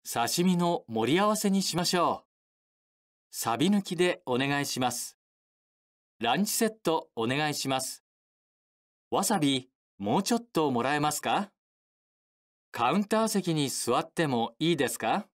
刺身の盛り合わせにしましょう。サビ抜きでお願いします。ランチセットお願いします。わさび、もうちょっともらえますか？カウンター席に座ってもいいですか？